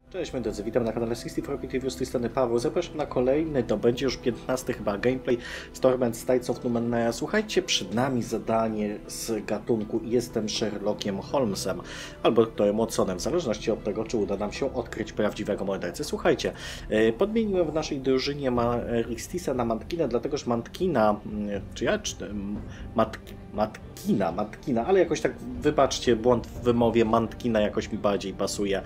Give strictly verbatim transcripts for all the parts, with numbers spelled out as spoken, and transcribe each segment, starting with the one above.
Cześć moi drodzy, witam na kanale sześćdziesiąt cztery T V, z tej strony Paweł. Zapraszam na kolejny, to będzie już piętnasty chyba gameplay z Torment Tides of Numenera. Słuchajcie, przed nami zadanie z gatunku Jestem Sherlockiem Holmesem albo doktorem Watsonem, w zależności od tego, czy uda nam się odkryć prawdziwego mordercę. Słuchajcie, podmieniłem w naszej drużynie ma Rixtisa na Mantkina, dlatego że Mantkina, czy ja, czy Matki, Matkina, Matkina, ale jakoś tak, wybaczcie, błąd w wymowie, Mantkina jakoś mi bardziej pasuje.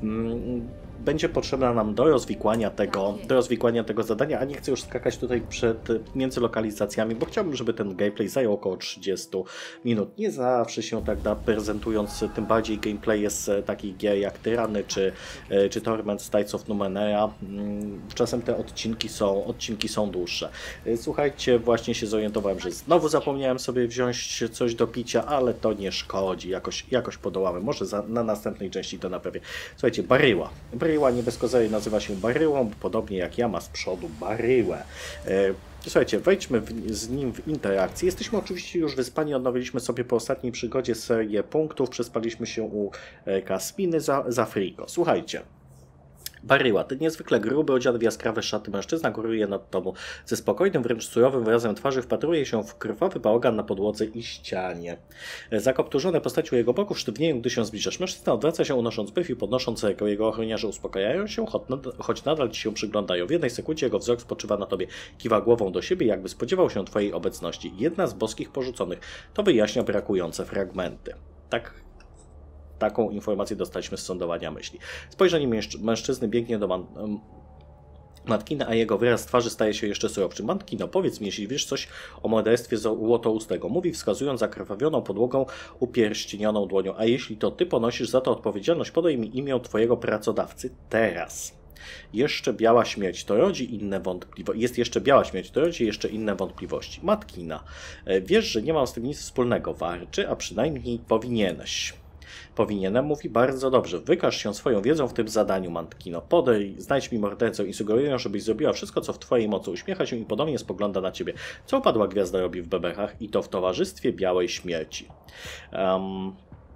Będzie potrzebna nam do rozwikłania tego, do rozwikłania tego zadania, a nie chcę już skakać tutaj przed, między lokalizacjami, bo chciałbym, żeby ten gameplay zajął około trzydzieści minut. Nie zawsze się tak da, prezentując tym bardziej gameplay z takich gier jak Tyrany czy, czy Torment Tides of Numenera. Czasem te odcinki są, odcinki są dłuższe. Słuchajcie, właśnie się zorientowałem, że znowu zapomniałem sobie wziąć coś do picia, ale to nie szkodzi, jakoś, jakoś podołamy. Może za, na następnej części to naprawię. Słuchajcie, baryła. Baryła nie bez kozery nazywa się baryłą, podobnie jak ja ma z przodu baryłę. Słuchajcie, wejdźmy w, z nim w interakcję. Jesteśmy oczywiście już wyspani, odnowiliśmy sobie po ostatniej przygodzie serię punktów, przespaliśmy się u Kaspiny za, za Frigo. Słuchajcie. Baryła, ten niezwykle gruby, odziany w jaskrawe szaty mężczyzna góruje nad tobą. Ze spokojnym, wręcz surowym wyrazem twarzy wpatruje się w krwawy bałagan na podłodze i ścianie. Zakopturzone postacią jego boków sztywnieją, gdy się zbliżasz. Mężczyzna odwraca się, unosząc byw i podnosząc rękę. Jego ochroniarze uspokajają się, choć nadal ci się przyglądają. W jednej sekundzie jego wzrok spoczywa na tobie. Kiwa głową do siebie, jakby spodziewał się twojej obecności. Jedna z boskich porzuconych. To wyjaśnia brakujące fragmenty. Tak. Taką informację dostaliśmy z sądowania myśli. Spojrzenie mężczyzny biegnie do man Mantkina, a jego wyraz twarzy staje się jeszcze surowszy. Mantkino, powiedz mi, jeśli wiesz coś o morderstwie złotoustego. Mówi, wskazując zakrwawioną podłogą upierścienioną dłonią. A jeśli to ty ponosisz za to odpowiedzialność, podaj mi imię twojego pracodawcy teraz. Jeszcze biała śmierć to rodzi inne wątpliwości. Jest jeszcze biała śmierć to rodzi jeszcze inne wątpliwości. Mantkina, wiesz, że nie mam z tym nic wspólnego, warczy, a przynajmniej powinieneś. Powinienem, mówi, bardzo dobrze. Wykaż się swoją wiedzą w tym zadaniu, Mantkino. Podaj, znajdź mi mordercę i sugeruję, żebyś zrobiła wszystko, co w twojej mocy. Uśmiecha się i podobnie spogląda na ciebie. Co upadła gwiazda robi w bebechach? I to w towarzystwie białej śmierci. Um,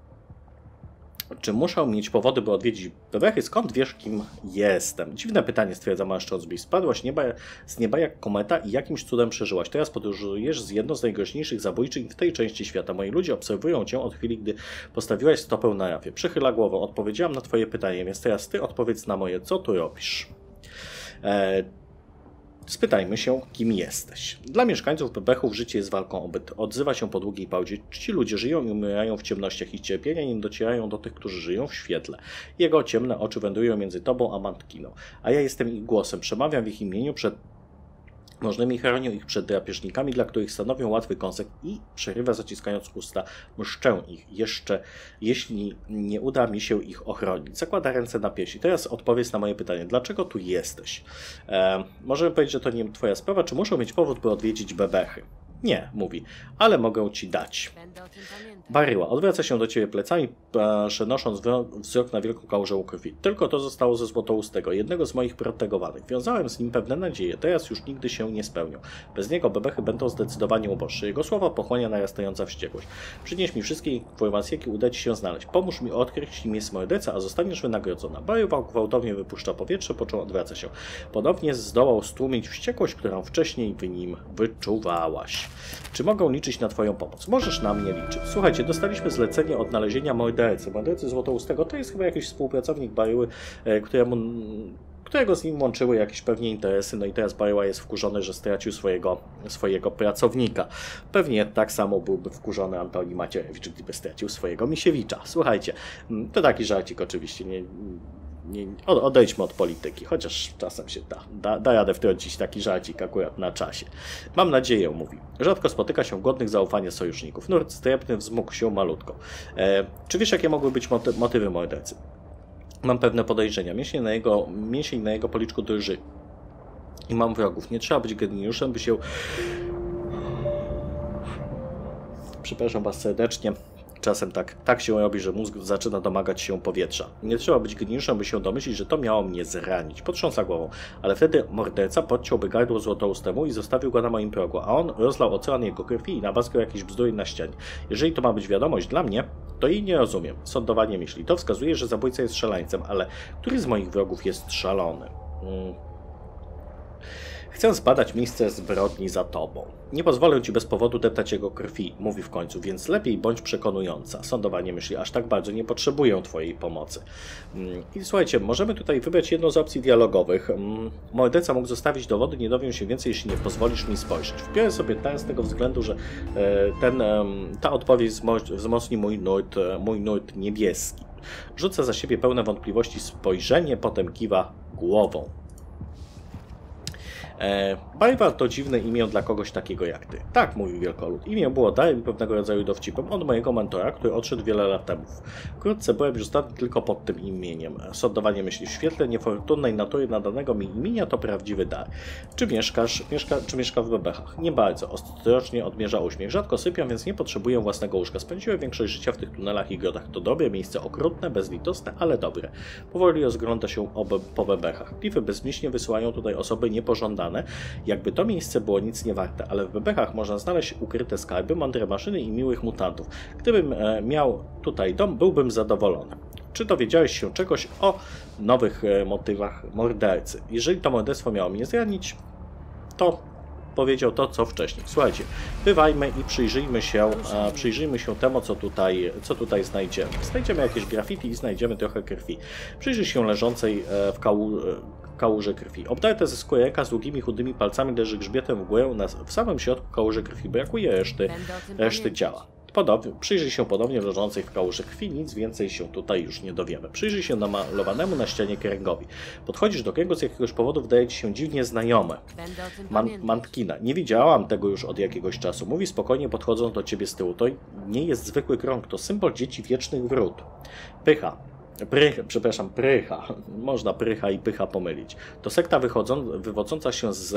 Czy muszę mieć powody, by odwiedzić bebechy? Skąd wiesz, kim jestem? Dziwne pytanie, stwierdza mężczyzna. Spadłaś nieba, z nieba jak kometa i jakimś cudem przeżyłaś. Teraz podróżujesz z jedną z najgroźniejszych zabójczyń w tej części świata. Moi ludzie obserwują cię od chwili, gdy postawiłaś stopę na rafie. Przychyla głową. Odpowiedziałam na twoje pytanie, więc teraz ty odpowiedz na moje. Co tu robisz? Eee, Spytajmy się, kim jesteś. Dla mieszkańców bebechów życie jest walką o byt. Odzywa się po długiej pauzie. Ci ludzie żyją i umierają w ciemnościach. Ich cierpienia nie docierają do tych, którzy żyją w świetle. Jego ciemne oczy wędrują między tobą a Mantkiną. A ja jestem ich głosem. Przemawiam w ich imieniu przed możnymi, chronią ich przed drapieżnikami, dla których stanowią łatwy kąsek i przerywa, zaciskając usta. Mszczę ich jeszcze, jeśli nie uda mi się ich ochronić. Zakłada ręce na piersi. Teraz odpowiedz na moje pytanie. Dlaczego tu jesteś? E, możemy powiedzieć, że to nie twoja sprawa. Czy muszę mieć powód, by odwiedzić bebechy? Nie, mówi, ale mogę ci dać. Baryła odwraca się do ciebie plecami, przenosząc wzrok na wielką kałużę krwi. Tylko to zostało ze złotoustego, jednego z moich protegowanych. Wiązałem z nim pewne nadzieje, teraz już nigdy się nie spełnią. Bez niego bebechy będą zdecydowanie uboższe. Jego słowa pochłania narastająca wściekłość. Przynieś mi wszystkie informacje, jakie uda ci się znaleźć. Pomóż mi odkryć, kim jest morderca, a zostaniesz wynagrodzona. Baryła gwałtownie wypuszcza powietrze, po czym odwraca się. Ponownie zdołał stłumić wściekłość, którą wcześniej w nim wyczuwałaś. Czy mogą liczyć na twoją pomoc? Możesz na mnie liczyć. Słuchajcie, dostaliśmy zlecenie odnalezienia mordercy. Mordercy złotoustego to jest chyba jakiś współpracownik Baryły, któremu, którego z nim łączyły jakieś pewnie interesy. No i teraz Baryła jest wkurzony, że stracił swojego, swojego pracownika. Pewnie tak samo byłby wkurzony Antoni Macierewicz, gdyby stracił swojego Misiewicza. Słuchajcie, to taki żarcik oczywiście, nie... Nie, odejdźmy od polityki, chociaż czasem się da, da, da radę wtrącić taki żarcik akurat na czasie. Mam nadzieję, mówi. Rzadko spotyka się godnych zaufania sojuszników. Nurt strępny wzmógł się malutko. E, czy wiesz, jakie mogły być moty motywy mordercy? Mam pewne podejrzenia. Mięsień na jego, mięsień na jego policzku drży. I mam wrogów. Nie trzeba być geniuszem, by się... Przepraszam was serdecznie. Czasem tak, tak się robi, że mózg zaczyna domagać się powietrza. Nie trzeba być geniuszem, by się domyślić, że to miało mnie zranić. Potrząsa głową. Ale wtedy morderca podciąłby gardło złotoustemu i zostawił go na moim progu, a on rozlał ocean jego krwi i nawaskał jakieś bzdury na ścianie. Jeżeli to ma być wiadomość dla mnie, to jej nie rozumiem. Sądowanie myśli. To wskazuje, że zabójca jest szaleńcem, ale który z moich wrogów jest szalony? Hmm. Chcę zbadać miejsce zbrodni za tobą. Nie pozwolę ci bez powodu deptać jego krwi, mówi w końcu, więc lepiej bądź przekonująca. Sądowanie myśli, aż tak bardzo nie potrzebuję twojej pomocy. I słuchajcie, możemy tutaj wybrać jedną z opcji dialogowych. Morderca mógł zostawić dowody, nie dowiem się więcej, jeśli nie pozwolisz mi spojrzeć. Wbiorę sobie ten z tego względu, że ten, ta odpowiedź wzmocni mój nurt, mój nurt niebieski. Rzuca za siebie pełne wątpliwości spojrzenie, potem kiwa głową. E, Bajwar to dziwne imię dla kogoś takiego jak ty. Tak, mówił wielkolud. Imię było darem i pewnego rodzaju dowcipem od mojego mentora, który odszedł wiele lat temu. Wkrótce byłem już znany tylko pod tym imieniem. Sądowanie myśli w świetle niefortunnej natury nadanego mi imienia to prawdziwy dar. Czy mieszkasz, mieszka, czy mieszka w bebechach? Nie bardzo. Ostrożnie odmierza uśmiech. Rzadko sypiam, więc nie potrzebuję własnego łóżka. Spędziłem większość życia w tych tunelach i grodach. To dobre miejsce, okrutne, bezlitosne, ale dobre. Powoli rozgląda się obe, po bebechach. Klify bezmyślnie wysyłają tutaj osoby niepożądane, jakby to miejsce było nic nie warte, ale w bebechach można znaleźć ukryte skarby, mądre maszyny i miłych mutantów. Gdybym e, miał tutaj dom, byłbym zadowolony. Czy dowiedziałeś się czegoś o nowych e, motywach mordercy? Jeżeli to morderstwo miało mnie zranić, to powiedział to, co wcześniej. Słuchajcie, bywajmy i przyjrzyjmy się, e, przyjrzyjmy się temu, co tutaj, co tutaj znajdziemy. Znajdziemy jakieś graffiti i znajdziemy trochę krwi. Przyjrzyj się leżącej e, w kału, e, kałuży krwi. Obdarte ze skóry ręka z długimi, chudymi palcami leży grzbietem w górę, na, w samym środku kałuży krwi. Brakuje reszty, reszty ciała. Podobnie, przyjrzyj się podobnie leżącej w kałuży krwi, nic więcej się tutaj już nie dowiemy. Przyjrzyj się namalowanemu na ścianie kręgowi. Podchodzisz do kręgu, z jakiegoś powodu wydaje ci się dziwnie znajome. Man, Mantkina. Nie widziałam tego już od jakiegoś czasu. Mówi spokojnie, podchodząc do ciebie z tyłu. To nie jest zwykły krąg, to symbol dzieci wiecznych wrót. Pycha. Prych, przepraszam, prycha. Można prycha i pycha pomylić. To sekta wychodzą, wywodząca się z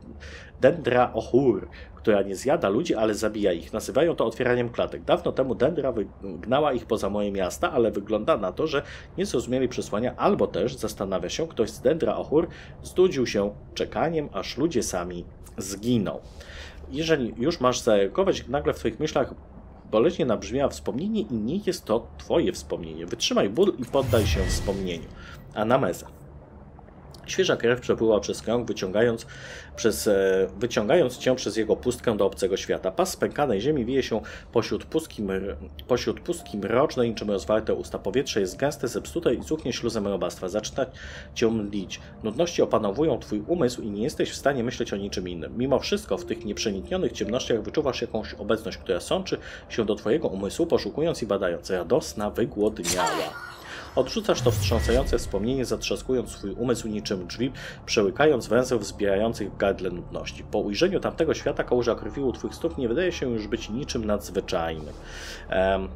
Dendra Ohur, która nie zjada ludzi, ale zabija ich. Nazywają to otwieraniem klatek. Dawno temu Dendra wygnała ich poza moje miasta, ale wygląda na to, że nie zrozumieli przesłania, albo też, zastanawia się, ktoś z Dendra Ohur znudził się czekaniem, aż ludzie sami zginą. Jeżeli już masz zareagować, nagle w twoich myślach boleśnie nabrzmiało wspomnienie i nie jest to twoje wspomnienie. Wytrzymaj ból i poddaj się wspomnieniu. Anameza. Świeża krew przepływa przez krąg, wyciągając, przez, wyciągając cię przez jego pustkę do obcego świata. Pas spękanej ziemi wije się pośród pustki, mr, pośród pustki mrocznej, niczym rozwarte usta. Powietrze jest gęste, zepsute i cuchnie śluzem robactwa. Zaczyna cię mdlić. Nudności opanowują twój umysł i nie jesteś w stanie myśleć o niczym innym. Mimo wszystko w tych nieprzeniknionych ciemnościach wyczuwasz jakąś obecność, która sączy się do twojego umysłu, poszukując i badając. Radosna, wygłodniała. Odrzucasz to wstrząsające wspomnienie, zatrzaskując swój umysł niczym drzwi, przełykając węzeł wzbierających w gardle nudności. Po ujrzeniu tamtego świata kałuża krwi u twych stóp nie wydaje się już być niczym nadzwyczajnym. Um,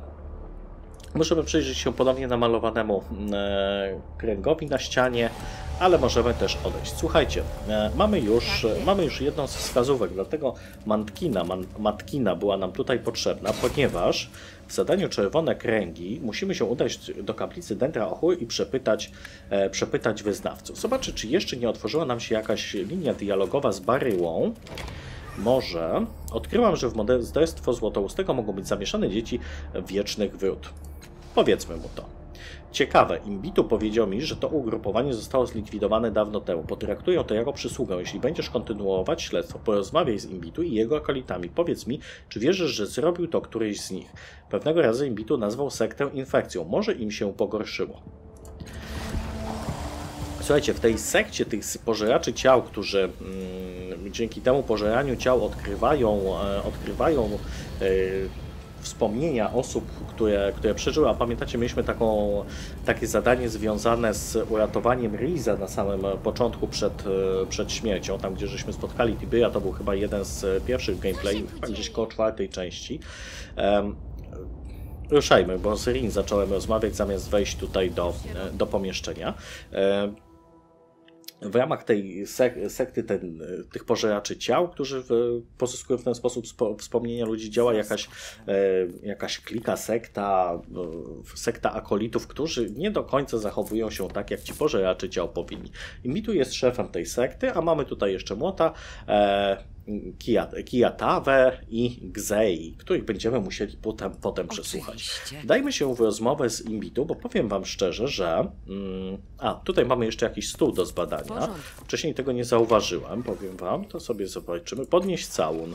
Możemy przyjrzeć się ponownie namalowanemu e, kręgowi na ścianie, ale możemy też odejść. Słuchajcie, e, mamy, już, e, mamy już jedną z wskazówek, dlatego Mantkina, man, Matkina była nam tutaj potrzebna, ponieważ w zadaniu Czerwone Kręgi musimy się udać do kaplicy Dendra Ohur i przepytać, e, przepytać wyznawców. Zobaczę, czy jeszcze nie otworzyła nam się jakaś linia dialogowa z Baryłą. Może. Odkryłam, że w morderstwo Złotoustego mogą być zamieszane dzieci wiecznych wrót. Powiedzmy mu to. Ciekawe, Imbitu powiedział mi, że to ugrupowanie zostało zlikwidowane dawno temu. Potraktują to jako przysługę. Jeśli będziesz kontynuować śledztwo, porozmawiaj z Imbitu i jego akolitami. Powiedz mi, czy wierzysz, że zrobił to któryś z nich. Pewnego razu Imbitu nazwał sektę infekcją. Może im się pogorszyło. Słuchajcie, w tej sekcie tych pożeraczy ciał, którzy mm, dzięki temu pożeraniu ciał odkrywają, e, odkrywają e, wspomnienia osób, które, które przeżyły, a pamiętacie, mieliśmy taką, takie zadanie związane z uratowaniem Riza na samym początku przed, przed śmiercią, tam gdzie żeśmy spotkali Tibyra, to był chyba jeden z pierwszych gameplay, chyba gdzieś koło czwartej części. Um, ruszajmy, bo z Rin zacząłem rozmawiać zamiast wejść tutaj do, do pomieszczenia. Um, w ramach tej sek sekty ten, tych pożeraczy ciał, którzy w, pozyskują w ten sposób spo, wspomnienia ludzi, działa jakaś, e, jakaś klika, sekta, e, sekta akolitów, którzy nie do końca zachowują się tak, jak ci pożeracze ciał powinni. Inbitu jest szefem tej sekty, a mamy tutaj jeszcze młota, e, Kijatawę i Gzei, których będziemy musieli potem, potem przesłuchać. Dajmy się w rozmowę z Inbitu, bo powiem wam szczerze, że... Mm, a, tutaj mamy jeszcze jakiś stół do zbadania. Wcześniej tego nie zauważyłem, powiem wam. To sobie zobaczymy. Podnieść całun.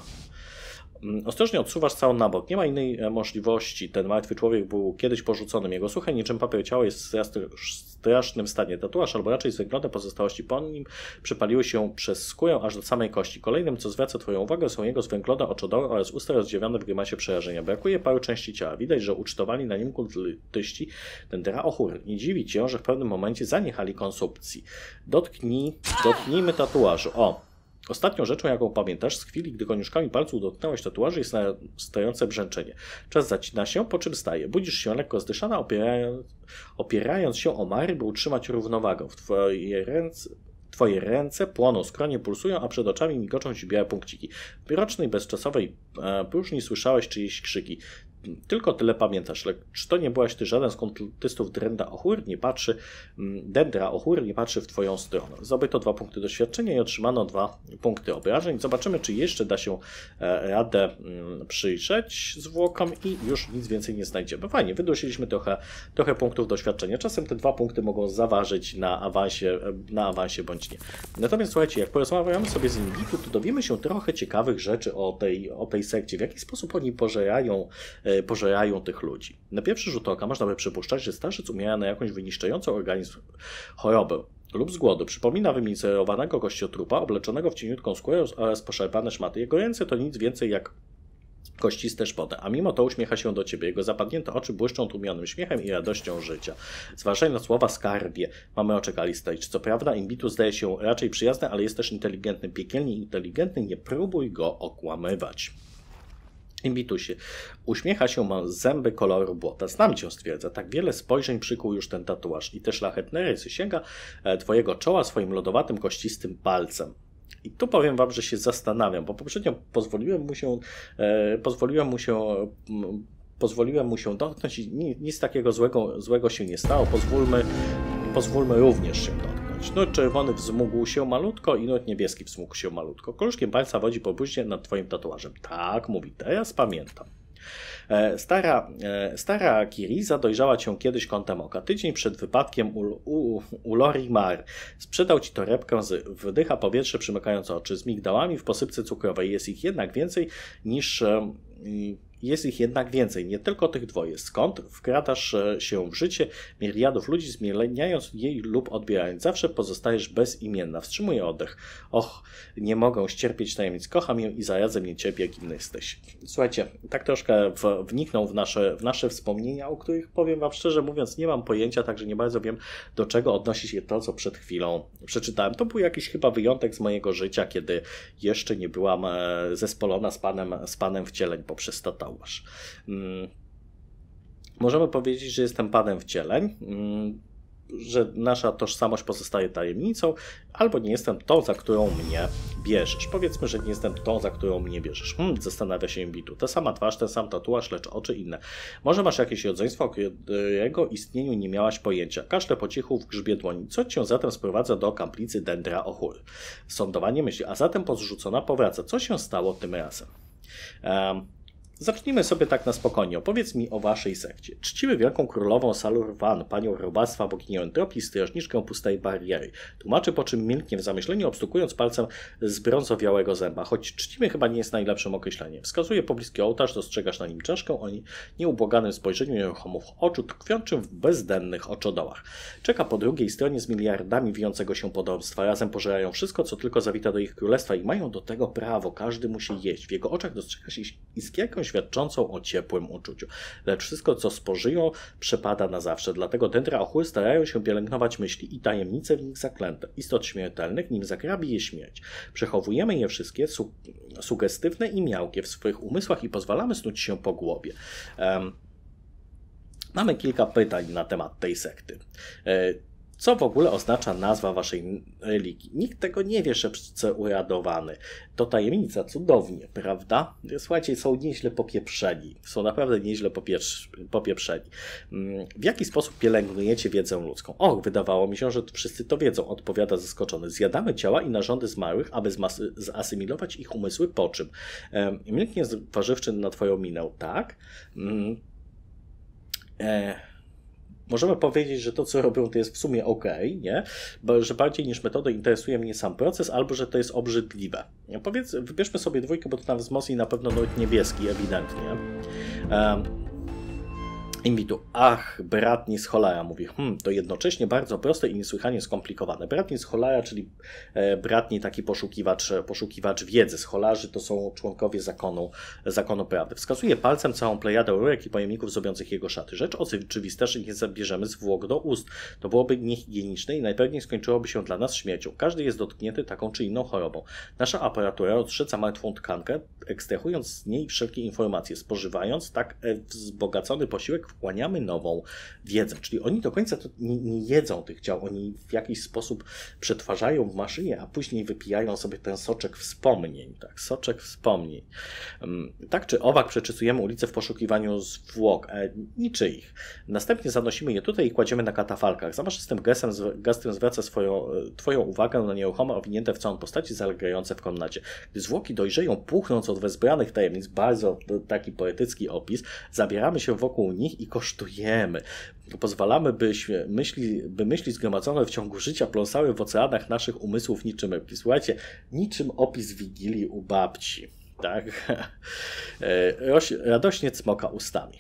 Ostrożnie odsuwasz całun na bok. Nie ma innej możliwości. Ten martwy człowiek był kiedyś porzuconym. Jego suche niczym papier ciało jest w strasznym stanie. Tatuaż, albo raczej zwęglone pozostałości po nim przypaliły się przez skórę aż do samej kości. Kolejnym, co zwraca twoją uwagę, są jego zwęglone oczodoły oraz usta rozdziawione w grymasie przerażenia. Brakuje paru części ciała. Widać, że ucztowali na nim kultyści Dendera Ohur. Nie dziwi cię, że w pewnym momencie zaniechali konsumpcji. Dotknij, dotknijmy tatuażu. O! Ostatnią rzeczą, jaką pamiętasz z chwili, gdy koniuszkami palców dotknąłeś tatuaży, jest narastające brzęczenie. Czas zacina się, po czym staje. Budzisz się lekko zdyszana, opierając, opierając się o mary, by utrzymać równowagę. W twoje ręce... Twoje ręce płoną, skronie pulsują, a przed oczami migoczą ci białe punkciki. W mrocznej, bezczasowej e, próżni słyszałeś czyjeś krzyki. Tylko tyle pamiętasz, lecz to nie byłaś ty żaden z kultystów Dendra Ohur, nie patrzy, Dendra Ohur nie patrzy w twoją stronę. Zdobyto dwa punkty doświadczenia i otrzymano dwa punkty obrażeń. Zobaczymy, czy jeszcze da się radę przyjrzeć zwłokom i już nic więcej nie znajdziemy. Fajnie, wydusiliśmy trochę, trochę punktów doświadczenia. Czasem te dwa punkty mogą zaważyć na awansie, na awansie bądź nie. Natomiast słuchajcie, jak porozmawiamy sobie z Inbitu, to dowiemy się trochę ciekawych rzeczy o tej, o tej sekcie, w jaki sposób oni pożerają pożerają tych ludzi. Na pierwszy rzut oka można by przypuszczać, że starzec umiera na jakąś wyniszczającą organizm chorobę lub z głodu. Przypomina wymicerowanego kościotrupa obleczonego w cieniutką skórę oraz poszarpane szmaty. Jego ręce to nic więcej jak kościste szpony, a mimo to uśmiecha się do ciebie. Jego zapadnięte oczy błyszczą tłumionym śmiechem i radością życia. Zważaj na słowa skarbie. Mamy oczekali stage. Co prawda Inbitu zdaje się raczej przyjazny, ale jest też inteligentny. Piekielnie inteligentny, nie próbuj go okłamywać. Inbitu się. Uśmiecha się, ma zęby koloru błota. Znam cię, stwierdza. Tak wiele spojrzeń przykuł już ten tatuaż. I te szlachetne rysy sięga twojego czoła swoim lodowatym, kościstym palcem. I tu powiem wam, że się zastanawiam, bo poprzednio pozwoliłem mu się, e, pozwoliłem mu się, m, pozwoliłem mu się dotknąć i nic, nic takiego złego, złego się nie stało. Pozwólmy, pozwólmy również się dotknąć. Nut czerwony wzmógł się malutko i nut niebieski wzmógł się malutko. Koluszkiem palca wodzi po buździe nad twoim tatuażem. Tak, mówi, teraz pamiętam. Stara, stara Kiriza dojrzała cię kiedyś kątem oka. Tydzień przed wypadkiem u, u, u Lorimar sprzedał ci torebkę z wdycha powietrze przymykające oczy z migdałami w posypce cukrowej. Jest ich jednak więcej niż... Jest ich jednak więcej, nie tylko tych dwoje. Skąd wkradasz się w życie miliardów ludzi, zmieniając jej lub odbierając? Zawsze pozostajesz bezimienna. Wstrzymuję oddech. Och, nie mogę ścierpieć tajemnic. Kocham ją i zarazem nie cierpię, jakim jesteś. Słuchajcie, tak troszkę w, wniknął w nasze, w nasze wspomnienia, o których powiem wam szczerze mówiąc, nie mam pojęcia, także nie bardzo wiem, do czego odnosi się to, co przed chwilą przeczytałem. To był jakiś chyba wyjątek z mojego życia, kiedy jeszcze nie byłam zespolona z panem, z panem wcieleń poprzez tatuaż. Hmm. Możemy powiedzieć, że jestem panem wcieleń, hmm. że nasza tożsamość pozostaje tajemnicą, albo nie jestem tą, za którą mnie bierzesz. Powiedzmy, że nie jestem tą, za którą mnie bierzesz. Hmm, zastanawia się Inbitu. Ta sama twarz, ten sam tatuaż, lecz oczy inne. Może masz jakieś rodzeństwo, o którego istnieniu nie miałaś pojęcia. Kaszle po cichu w grzbie dłoni. Co cię zatem sprowadza do kaplicy Dendra Ohur? Sądowanie myśli, a zatem pozrzucona powraca. Co się stało tym razem? Um, Zacznijmy sobie tak na spokojnie. Opowiedz mi o waszej sekcie. Czcimy wielką królową Salurwan, panią robactwa, boginię entropii, strażniczkę pustej bariery. Tłumaczy, po czym milknie w zamyśleniu, obstukując palcem z brązowiałego zęba. Choć czcimy chyba nie jest najlepszym określeniem. Wskazuje pobliski ołtarz, dostrzegasz na nim czaszkę o nieubłaganym spojrzeniu nieruchomych oczu, tkwiącym w bezdennych oczodołach. Czeka po drugiej stronie z miliardami wijącego się podobstwa. Razem pożerają wszystko, co tylko zawita do ich królestwa i mają do tego prawo. Każdy musi jeść. W jego oczach dostrzegasz iskierkę świadczącą o ciepłym uczuciu. Lecz wszystko, co spożyją, przepada na zawsze. Dlatego Dendra Ohur starają się pielęgnować myśli i tajemnice w nich zaklęte. Istot śmiertelnych, nim zagrabi je śmierć. Przechowujemy je wszystkie, su sugestywne i miałkie w swoich umysłach i pozwalamy snuć się po głowie. Um, mamy kilka pytań na temat tej sekty. E, Co w ogóle oznacza nazwa waszej religii? Nikt tego nie wie, szepce uradowany. To tajemnica, cudownie, prawda? Słuchajcie, są nieźle popieprzeni. Są naprawdę nieźle popieprzeni. W jaki sposób pielęgnujecie wiedzę ludzką? Och, wydawało mi się, że wszyscy to wiedzą, odpowiada zaskoczony. Zjadamy ciała i narządy zmarłych, aby zasymilować ich umysły, po czym? Milknie zważywszy na twoją minę, tak? E Możemy powiedzieć, że to, co robią, to jest w sumie ok, nie? Bo, że bardziej niż metodą interesuje mnie sam proces, albo że to jest obrzydliwe. Powiedz, wybierzmy sobie dwójkę, bo to nam wzmocni na pewno nawet niebieski, ewidentnie. Um, Inwitu. Ach, bratni z cholera, mówi. Hmm, to jednocześnie bardzo proste i niesłychanie skomplikowane. Bratni z cholera, czyli e, bratni taki poszukiwacz, poszukiwacz wiedzy. Scholarzy to są członkowie zakonu, zakonu prawdy. Wskazuje palcem całą plejadę rurek i pojemników zrobiących jego szaty. Rzecz oczywista, że nie zabierzemy zwłok do ust. To byłoby niehigieniczne i najpewniej skończyłoby się dla nas śmiercią. Każdy jest dotknięty taką czy inną chorobą. Nasza aparatura odrzuca martwą tkankę, ekstrahując z niej wszelkie informacje. Spożywając tak wzbogacony posiłek, wchłaniamy nową wiedzę. Czyli oni do końca to nie, nie jedzą tych ciał, oni w jakiś sposób przetwarzają w maszynie, a później wypijają sobie ten soczek wspomnień. Tak, soczek wspomnień. Tak czy owak przeczysujemy ulicę w poszukiwaniu zwłok, e, niczyich. Następnie zanosimy je tutaj i kładziemy na katafalkach. Zamaszystym gestem, gestem zwraca swoją, twoją uwagę na nieruchome, owinięte w całą postaci zalegające w komnacie. Gdy zwłoki dojrzeją, puchnąc od wezbranych tajemnic, bardzo taki poetycki opis, zabieramy się wokół nich i kosztujemy. Pozwalamy, by myśli, by myśli zgromadzone w ciągu życia pląsały w oceanach naszych umysłów niczym rybki. Słuchajcie, niczym opis Wigilii u babci. Tak? Radośnie cmoka ustami.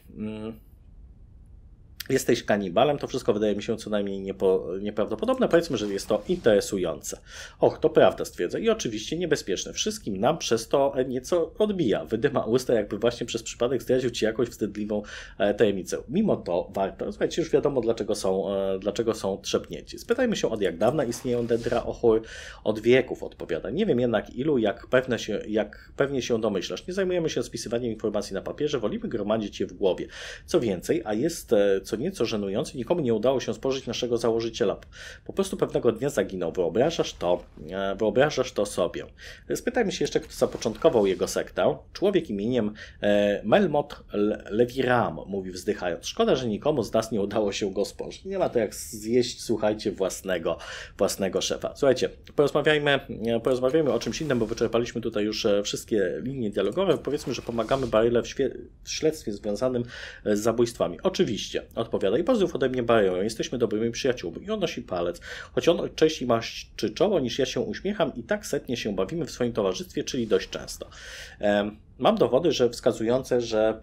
Jesteś kanibalem, to wszystko wydaje mi się co najmniej niepo, nieprawdopodobne. Powiedzmy, że jest to interesujące. Och, to prawda, stwierdzę. I oczywiście niebezpieczne. Wszystkim nam przez to nieco odbija. Wydyma usta, jakby właśnie przez przypadek zdradził ci jakąś wstydliwą tajemnicę. Mimo to warto. Słuchajcie, już wiadomo, dlaczego są, dlaczego są trzepnięci. Spytajmy się, od jak dawna istnieją dendra ochór. Od wieków, odpowiada. Nie wiem jednak ilu, jak, pewne się, jak pewnie się domyślasz. Nie zajmujemy się spisywaniem informacji na papierze, wolimy gromadzić je w głowie. Co więcej, a jest co nieco żenujące, nikomu nie udało się spożyć naszego założyciela. Po prostu pewnego dnia zaginął. Wyobrażasz to, wyobrażasz to sobie. Spytajmy się jeszcze, kto zapoczątkował jego sektę. Człowiek imieniem Melmoth Leviram, mówi wzdychając. Szkoda, że nikomu z nas nie udało się go spożyć. Nie ma to jak zjeść, słuchajcie, własnego, własnego szefa. Słuchajcie, porozmawiajmy, porozmawiajmy o czymś innym, bo wyczerpaliśmy tutaj już wszystkie linie dialogowe. Powiedzmy, że pomagamy Baryle w, w śledztwie związanym z zabójstwami. Oczywiście, odpowiada. I pozdrów ode mnie Baryle, jesteśmy dobrymi przyjaciółmi. I on nosi palec. Choć on częściej maści czoło, niż ja się uśmiecham i tak setnie się bawimy w swoim towarzystwie, czyli dość często. Mam dowody, że wskazujące, że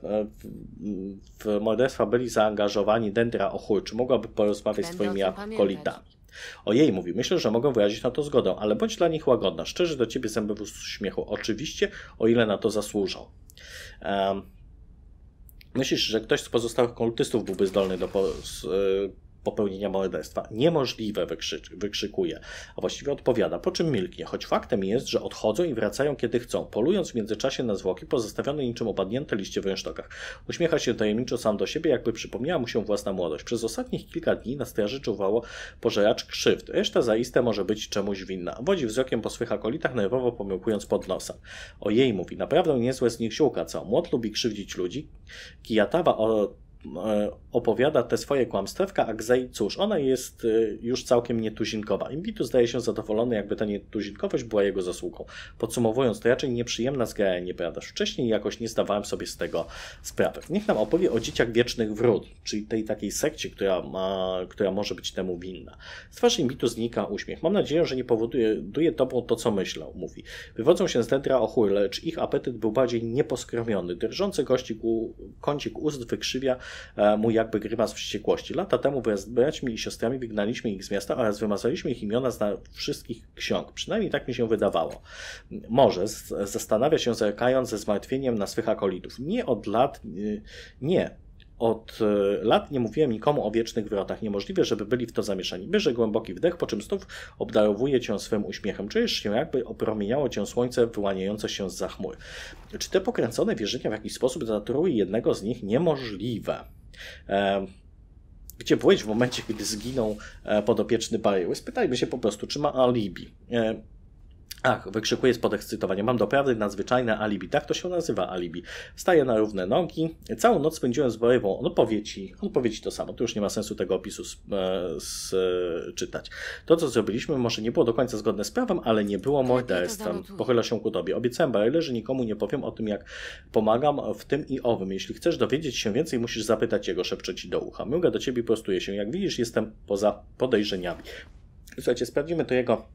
w morderstwa byli zaangażowani dendra ochór. Czy mogłaby porozmawiać z twoimi akolitami? Ojej, mówi, myślę, że mogę wyrazić na to zgodę, ale bądź dla nich łagodna. Szczerze do ciebie zęby w uśmiechu. Oczywiście, o ile na to zasłużą. Um, Myślisz, że ktoś z pozostałych kultystów byłby zdolny do po, z, y, popełnienia morderstwa? Niemożliwe, wykrzy, wykrzykuje, a właściwie odpowiada, po czym milknie, choć faktem jest, że odchodzą i wracają kiedy chcą, polując w międzyczasie na zwłoki pozostawione niczym opadnięte liście w rynsztokach. Uśmiecha się tajemniczo sam do siebie, jakby przypomniała mu się własna młodość. Przez ostatnich kilka dni na straży czuwało pożeracz krzywd. Reszta zaiste może być czemuś winna. Wodzi wzrokiem po swych akolitach, nerwowo pomyłkując pod nosem. Ojej, mówi, naprawdę niezłe z nich ziółka, co? Młot lubi krzywdzić ludzi. Kijatawa o opowiada te swoje kłamstewka, a Gzej, cóż, ona jest już całkiem nietuzinkowa. Inwitu zdaje się zadowolony, jakby ta nietuzinkowość była jego zasługą. Podsumowując, to raczej nieprzyjemna zgraja, nieprawdaż? Wcześniej jakoś nie zdawałem sobie z tego sprawy. Niech nam opowie o dzieciach wiecznych wrót, czyli tej takiej sekcie, która, ma, która może być temu winna. Z twarzy Inwitu znika uśmiech. Mam nadzieję, że nie powoduje tobą to, co myślał, mówi. Wywodzą się z dendra ochór, lecz ich apetyt był bardziej nieposkromiony. Drżący gościk u, kącik ust wykrzywia mu jakby grymas wściekłości. Lata temu wraz z braćmi i siostrami wygnaliśmy ich z miasta oraz wymazaliśmy ich imiona z wszystkich ksiąg. Przynajmniej tak mi się wydawało. Może zastanawia się, zerkając ze zmartwieniem na swych akolitów. Nie od lat, nie. Od lat nie mówiłem nikomu o wiecznych wrotach. Niemożliwe, żeby byli w to zamieszani. Bierze głęboki wdech, po czym znów obdarowuje cię swym uśmiechem. Czujesz się, jakby opromieniało cię słońce wyłaniające się zza chmur. Czy te pokręcone wierzenia w jakiś sposób denaturują jednego z nich? Niemożliwe. E gdzie byłeś w momencie, kiedy zginął podopieczny Baryły. Spytajmy się po prostu, czy ma alibi. Ach, wykrzykuje z podekscytowania. Mam doprawdy nadzwyczajne alibi. Tak to się nazywa alibi. Wstaję na równe nogi. Całą noc spędziłem z Borywą. On powie ci, on powie ci to samo. To już nie ma sensu tego opisu czytać. To, co zrobiliśmy, może nie było do końca zgodne z prawem, ale nie było morderstwem. Pochyla się ku tobie. Obiecałem Baryle, że nikomu nie powiem o tym, jak pomagam w tym i owym. Jeśli chcesz dowiedzieć się więcej, musisz zapytać jego, szepcze ci do ucha. Mruga do ciebie i prostuje się. Jak widzisz, jestem poza podejrzeniami. Słuchajcie, sprawdzimy to jego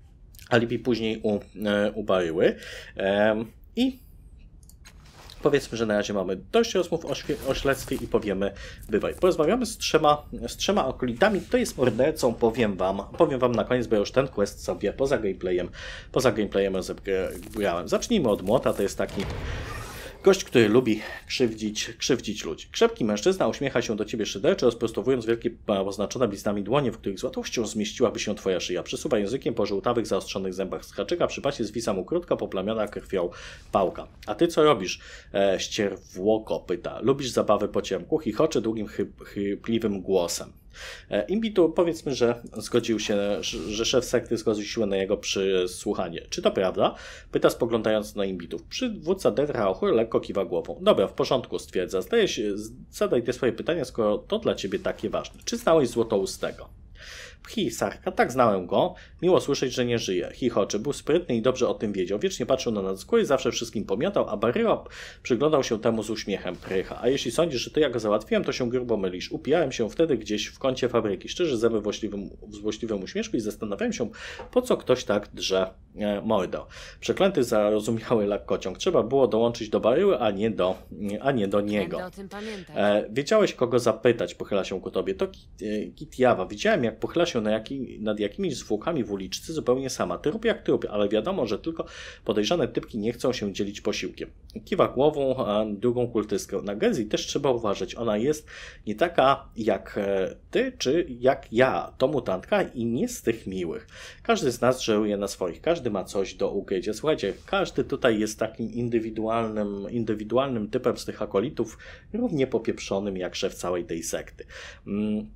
alibi później u, u Baryły. Ehm, I powiedzmy, że na razie mamy dość rozmów o, o śledztwie i powiemy bywaj. Porozmawiamy z trzema, z trzema okolitami. Kto jest mordercą, powiem wam. Powiem wam na koniec, bo już ten quest sobie poza gameplayem, poza gameplayem rozegrałem. Zacznijmy od młota. To jest taki gość, który lubi krzywdzić, krzywdzić ludzi. Krzepki mężczyzna uśmiecha się do ciebie szyderczo, rozprostowując wielkie oznaczone bliznami dłonie, w których złotłością zmieściłaby się twoja szyja. Przesuwa językiem po żółtawych, zaostrzonych zębach z haczyka. Przy pasie zwisa mu krótka, poplamiona krwią pałka. A ty co robisz? E, ścierwłoko pyta. Lubisz zabawy po ciemku? Chichocze długim, chyb, chrypliwym głosem. Imbitu powiedzmy, że zgodził się, że szef sekty zgodził się na jego przysłuchanie. Czy to prawda? Pyta spoglądając na imbitów. Przywódca Dedrauchu lekko kiwa głową. Dobra, w porządku, stwierdza. Zdaje się, zadaj te swoje pytania, skoro to dla ciebie takie ważne. Czy znałeś Złotoustego? Pchi, Sarka, tak znałem go. Miło słyszeć, że nie żyje. Chichoczy, był sprytny i dobrze o tym wiedział. Wiecznie patrzył na nas z góry, zawsze wszystkim pomiatał, a Baryła przyglądał się temu z uśmiechem. Prycha. A jeśli sądzisz, że to ja go załatwiłem, to się grubo mylisz. Upijałem się wtedy gdzieś w kącie fabryki. Szczerze zęby w złośliwym uśmieszku i zastanawiałem się, po co ktoś tak drze e, mordę. Przeklęty, zarozumiały lakkociąg. Trzeba było dołączyć do Baryły, a nie do, a nie do niego. Będę o tym pamiętać. E, wiedziałeś, kogo zapytać, pochyla się ku tobie. To Kitjawa. Widziałem, jak pochyla się na jaki, nad jakimiś zwłokami w uliczce zupełnie sama. Trup jak trup, ale wiadomo, że tylko podejrzane typki nie chcą się dzielić posiłkiem. Kiwa głową a drugą kultystkę. Na Genzji też trzeba uważać. Ona jest nie taka jak ty, czy jak ja. To mutantka i nie z tych miłych. Każdy z nas żeruje na swoich. Każdy ma coś do ukrycia. Słuchajcie, każdy tutaj jest takim indywidualnym, indywidualnym typem z tych akolitów, równie popieprzonym jak szef całej tej sekty. Mm.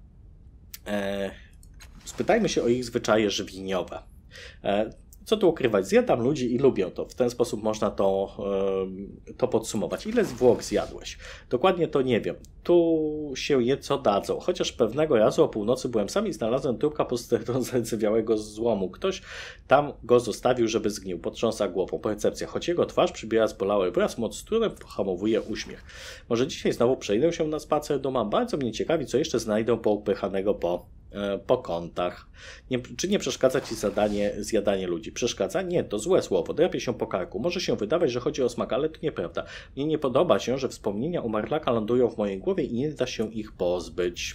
E Spytajmy się o ich zwyczaje żywieniowe. Co tu ukrywać? Zjadam ludzi i lubię to. W ten sposób można to, to podsumować. Ile zwłok zjadłeś? Dokładnie to nie wiem. Tu się je co dadzą. Chociaż pewnego razu o północy byłem sam i znalazłem trupka pozdrowionego złomu. Ktoś tam go zostawił, żeby zgnił. Potrząsa głową. Percepcja. Choć jego twarz przybiera zbolały wraz, moc z trudem pohamowuje uśmiech. Może dzisiaj znowu przejdę się na spacer do mam. Bardzo mnie ciekawi, co jeszcze znajdę poupychanego po po kątach. Nie, czy nie przeszkadza ci zadanie, zjadanie ludzi? Przeszkadza? Nie, to złe słowo. Drapie się po karku. Może się wydawać, że chodzi o smak, ale to nieprawda. Mnie nie podoba się, że wspomnienia umarlaka lądują w mojej głowie i nie da się ich pozbyć.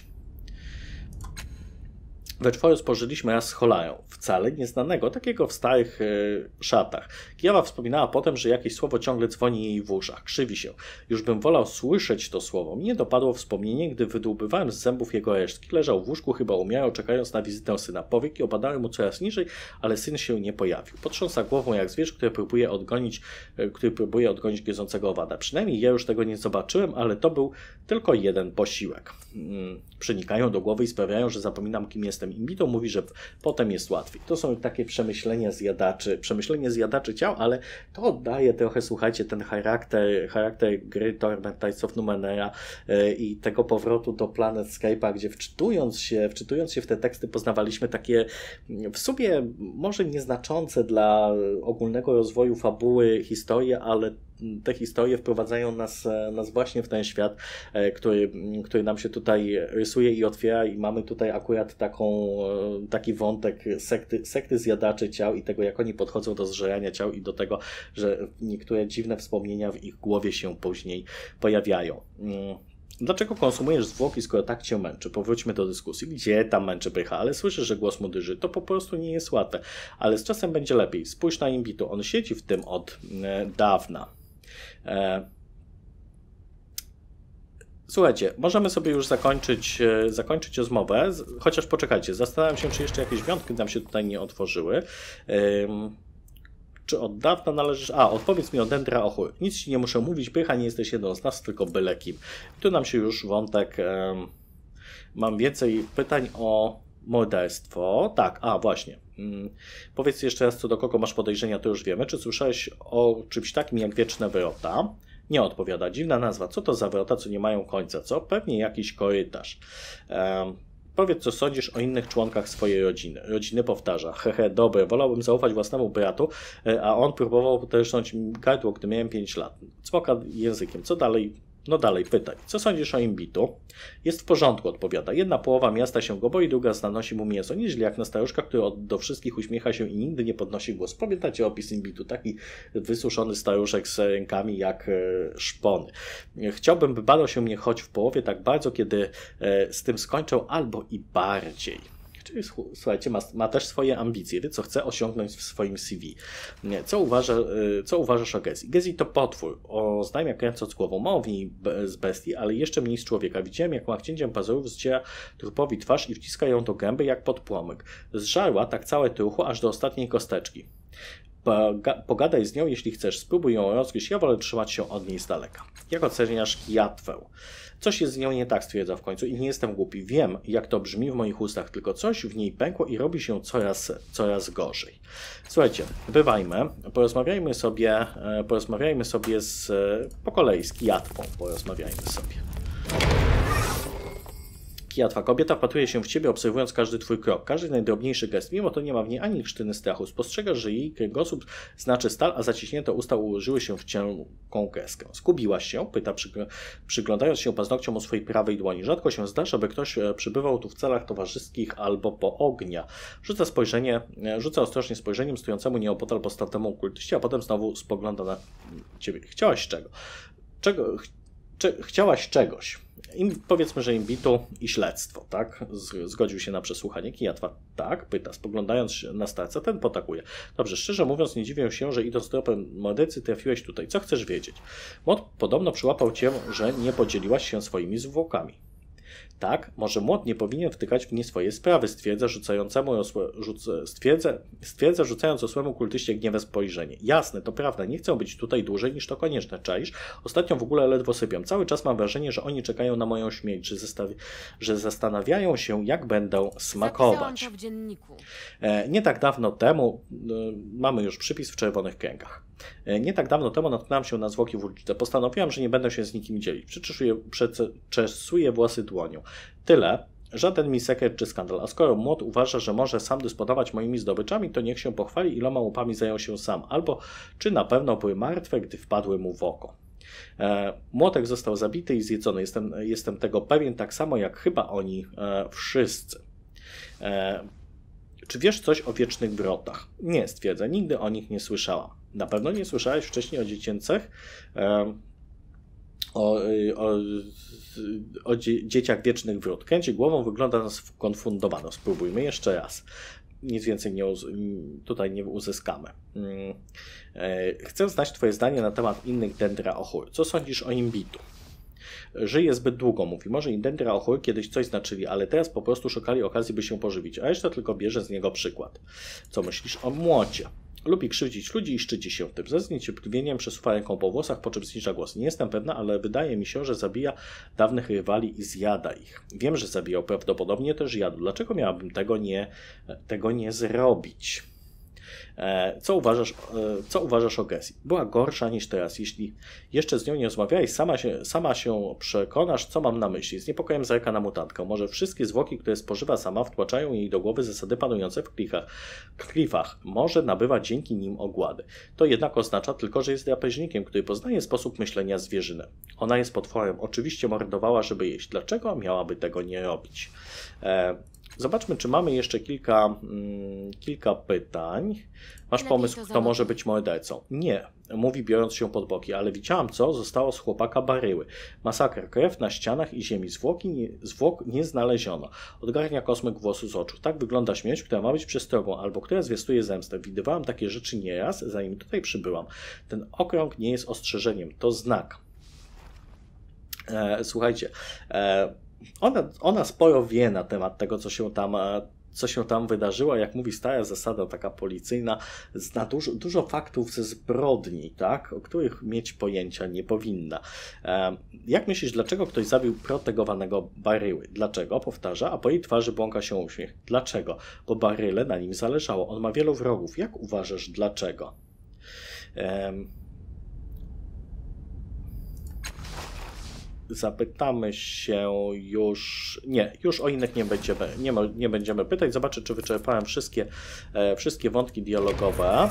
We czworo spożyliśmy raz z Holają, wcale nieznanego, takiego w starych y, szatach. Kijawa wspominała potem, że jakieś słowo ciągle dzwoni jej w uszach, krzywi się. Już bym wolał słyszeć to słowo. Mnie dopadło wspomnienie, gdy wydłubywałem z zębów jego resztki. Leżał w łóżku, chyba umierał, czekając na wizytę syna. Powieki opadały mu coraz niżej, ale syn się nie pojawił. Potrząsa głową jak zwierz, które próbuje odgonić, y, który próbuje odgonić gryzącego owada. Przynajmniej ja już tego nie zobaczyłem, ale to był tylko jeden posiłek. Hmm. Przenikają do głowy i sprawiają, że zapominam, kim jestem. Imbito mówi, że potem jest łatwiej. To są takie przemyślenia zjadaczy, przemyślenie zjadaczy ciał, ale to oddaje trochę, słuchajcie, ten charakter, charakter gry Torment Tides of Numenera yy, i tego powrotu do Planetscape'a, gdzie wczytując się, wczytując się w te teksty poznawaliśmy takie w sumie może nieznaczące dla ogólnego rozwoju fabuły historie, ale te historie wprowadzają nas, nas właśnie w ten świat, który, który nam się tutaj rysuje i otwiera i mamy tutaj akurat taką, taki wątek sekty, sekty zjadaczy ciał i tego, jak oni podchodzą do zżerania ciał i do tego, że niektóre dziwne wspomnienia w ich głowie się później pojawiają. Dlaczego konsumujesz zwłoki, skoro tak cię męczy? Powróćmy do dyskusji. Gdzie tam męczy pycha? Ale słyszysz, że głos mu dyży. To po prostu nie jest łatwe. Ale z czasem będzie lepiej. Spójrz na Imbitu. On siedzi w tym od e, dawna. E... Słuchajcie, możemy sobie już zakończyć, e, zakończyć rozmowę, chociaż poczekajcie, zastanawiam się, czy jeszcze jakieś wiątki nam się tutaj nie otworzyły. E... Czy od dawna należysz... A, odpowiedz mi o Dendra Ochur. Nic ci nie muszę mówić, pycha, nie jesteś jedną z nas, tylko byle kim. I tu nam się już wątek... E... Mam więcej pytań o morderstwo. Tak, a właśnie. Hmm. Powiedz jeszcze raz, co do kogo masz podejrzenia, to już wiemy. Czy słyszałeś o czymś takim jak wieczne wrota? Nie odpowiada. Dziwna nazwa. Co to za wrota, co nie mają końca? Co? Pewnie jakiś korytarz. Um, Powiedz, co sądzisz o innych członkach swojej rodziny. Rodziny powtarza. Hehe, dobre, wolałbym zaufać własnemu bratu, a on próbował potężnąć mi gardło, gdy miałem pięć lat. Cmoka językiem. Co dalej? No dalej, pytaj. Co sądzisz o imbitu? Jest w porządku, odpowiada. Jedna połowa miasta się go boi, druga nanosi mu mięso. Nieźle jak na staruszka, który do wszystkich uśmiecha się i nigdy nie podnosi głosu. Pamiętacie opis imbitu? Taki wysuszony staruszek z rękami jak szpony. Chciałbym, by badał się mnie choć w połowie tak bardzo, kiedy z tym skończą, albo i bardziej. Czyli słuchajcie, ma, ma też swoje ambicje, wie co chce osiągnąć w swoim C V. Co, uważa, co uważasz o Gezi? Gezi to potwór, oznajmia kręcąc głową, mało w niej z bestii, ale jeszcze mniej z człowieka. Widziałem, jak machnięciem pazurów zciera trupowi twarz i wciska ją do gęby jak pod płomyk. Zżarła tak całe truchło aż do ostatniej kosteczki. Pogadaj z nią, jeśli chcesz, spróbuj ją rozgryźć, ja wolę trzymać się od niej z daleka. Jak oceniasz Kijatwę? Coś jest z nią nie tak, stwierdza w końcu i nie jestem głupi. Wiem, jak to brzmi w moich ustach, tylko coś w niej pękło i robi się coraz, coraz gorzej. Słuchajcie, bywajmy, porozmawiajmy sobie, porozmawiajmy sobie z, po kolei z Kijatwą, porozmawiajmy sobie. Kijatwa. Kobieta wpatruje się w ciebie, obserwując każdy twój krok, każdy najdrobniejszy gest. Mimo to nie ma w niej ani krztyny strachu. Spostrzegasz, że jej kręgosłup znaczy stal, a zaciśnięte usta ułożyły się w cienką kreskę. Zgubiłaś się? Pyta, przygl przyglądając się paznokciom u swojej prawej dłoni. Rzadko się zdarza, by ktoś przybywał tu w celach towarzyskich albo po ognia. Rzuca spojrzenie, rzuca ostrożnie spojrzeniem stojącemu nieopodal postawnemu okultyście, a potem znowu spogląda na ciebie. Chciałaś czego? Czego? Cze chciałaś czegoś. Im, powiedzmy, że imbitu i śledztwo, tak? Z, zgodził się na przesłuchanie. Kijatwa, tak? Pyta, spoglądając na starca, ten potakuje. Dobrze, szczerze mówiąc, nie dziwię się, że idąc tropem mordercy trafiłeś tutaj. Co chcesz wiedzieć? Młot podobno przyłapał cię, że nie podzieliłaś się swoimi zwłokami. Tak, może młot nie powinien wtykać w nie swoje sprawy, stwierdza rzucającemu rzuc, stwierdza, stwierdza rzucając osłemu kultyście gniewne spojrzenie. Jasne, to prawda, nie chcę być tutaj dłużej niż to konieczne, czaisz? Ostatnio w ogóle ledwo sypiam. Cały czas mam wrażenie, że oni czekają na moją śmierć, że, zestawi, że zastanawiają się, jak będą smakować. To w dzienniku. E, nie tak dawno temu, e, mamy już przypis w czerwonych kręgach. Nie tak dawno temu natknąłem się na zwłoki w uliczce. Postanowiłem, że nie będę się z nikim dzielić. Przyczesuję, przeczesuję włosy dłonią. Tyle. Żaden mi sekret czy skandal. A skoro młot uważa, że może sam dysponować moimi zdobyczami, to niech się pochwali, iloma łupami zajął się sam. Albo czy na pewno były martwe, gdy wpadły mu w oko. E, młotek został zabity i zjedzony. Jestem, jestem tego pewien, tak samo jak chyba oni e, wszyscy. E, Czy wiesz coś o wiecznych wrotach? Nie, stwierdzę, nigdy o nich nie słyszałam. Na pewno nie słyszałeś wcześniej o dziecięcych, um, o, o, o dzie dzieciach wiecznych wrót. Kręci głową, wygląda na skonfundowano. Spróbujmy jeszcze raz. Nic więcej nie tutaj nie uzyskamy. Hmm. Chcę znać twoje zdanie na temat innych Dendra Ochur. Co sądzisz o imbitu? Żyje zbyt długo, mówi. Może i Dendra Ochur kiedyś coś znaczyli, ale teraz po prostu szukali okazji, by się pożywić, a reszta tylko bierze z niego przykład. Co myślisz o młocie? Lubi krzywdzić ludzi i szczyci się tym. Ze zniecierpliwieniem przesuwa ręką po włosach, po czym zniża głos. Nie jestem pewna, ale wydaje mi się, że zabija dawnych rywali i zjada ich. Wiem, że zabijał, prawdopodobnie też jadł. Dlaczego miałabym tego nie, tego nie zrobić? Co uważasz, co uważasz o Gezi? Była gorsza niż teraz. Jeśli jeszcze z nią nie rozmawiałeś, sama się, sama się przekonasz, co mam na myśli. Z niepokojem zerka na mutantkę. Może wszystkie zwłoki, które spożywa sama, wtłaczają jej do głowy zasady panujące w klifach. W klifach. Może nabywa dzięki nim ogłady. To jednak oznacza tylko, że jest drapieżnikiem, który poznaje sposób myślenia zwierzyny. Ona jest potworem. Oczywiście mordowała, żeby jeść. Dlaczego miałaby tego nie robić? E Zobaczmy, czy mamy jeszcze kilka, mm, kilka pytań. Masz Lepiej pomysł, to kto załatwić. może być mordercą? Nie, mówi biorąc się pod boki, ale widziałam, co zostało z chłopaka baryły. Masakra, krew na ścianach i ziemi, zwłoki nie, zwłok nie znaleziono. Odgarnia kosmyk włosu z oczu. Tak wygląda śmierć, która ma być przestrogą, albo która zwiastuje zemstę. Widywałam takie rzeczy nieraz, zanim tutaj przybyłam. Ten okrąg nie jest ostrzeżeniem, to znak. E, słuchajcie, e, Ona, ona sporo wie na temat tego, co się tam, co się tam wydarzyło. Jak mówi stara zasada taka policyjna, zna dużo, dużo faktów ze zbrodni, tak, o których mieć pojęcia nie powinna. Jak myślisz, dlaczego ktoś zabił protegowanego Baryły? Dlaczego? Powtarza, a po jej twarzy błąka się uśmiech. Dlaczego? Bo Baryle na nim zależało. On ma wielu wrogów. Jak uważasz, dlaczego? Um, Zapytamy się już... Nie, już o innych nie będziemy, nie, nie będziemy pytać. Zobaczę, czy wyczerpałem wszystkie, e, wszystkie wątki dialogowe.